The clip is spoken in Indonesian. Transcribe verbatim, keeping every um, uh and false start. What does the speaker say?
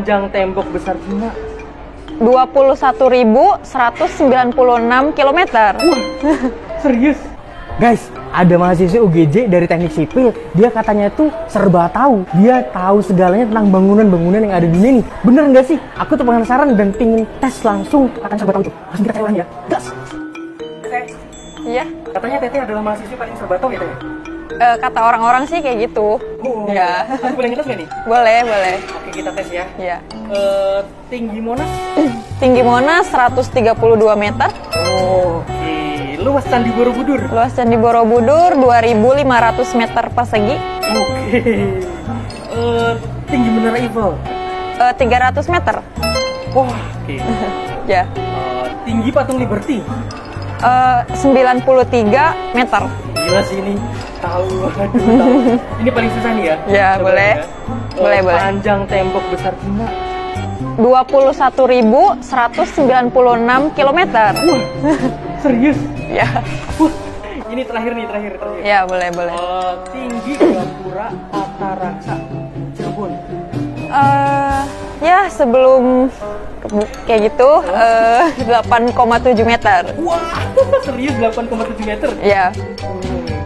Panjang tembok besar Cina dua puluh satu ribu seratus sembilan puluh enam kilometer. Wah, serius? Guys, ada mahasiswa U G J dari teknik sipil. Dia katanya tuh serba tahu. Dia tahu segalanya tentang bangunan-bangunan yang ada di dunia nih. Bener nggak sih? Aku tuh penasaran dan pingin tes langsung akan serba tahu itu. Langsung kita cari ya. Gas. Tete, Iya. katanya Teteh adalah mahasiswa paling serba tahu ya, Teh? Eh, kata orang-orang sih kayak gitu. Oh, Ya. Aku boleh ngetes nggak nih? Boleh, boleh. Oke, kita tes ya. Ya. Eh, tinggi Monas? Tinggi Monas seratus tiga puluh dua meter. Oh, oke. Luas Candi Borobudur? Luas Candi Borobudur dua ribu lima ratus meter persegi. Oke. Eh, tinggi Menara Eiffel? Eh, tiga ratus meter. Wah, oke. Ya. Eh, tinggi Patung Liberty? Eh, sembilan puluh tiga meter. Gila sih ini. Tahu, aduh, tahu. Ini paling susah nih ya? Ya, Coba boleh. ya. Boleh, Eh, boleh. Panjang tembok besar Cina dua puluh satu ribu seratus sembilan puluh enam kilometer. Wah, serius? Ya. Wah, ini terakhir nih, terakhir, terakhir. Ya, boleh, boleh. Eh, tinggi Gapura Tata Raksa Cirebon. Eh, ya sebelum kayak gitu eh, delapan koma tujuh meter. Wah, serius delapan koma tujuh meter? Ya. Hmm.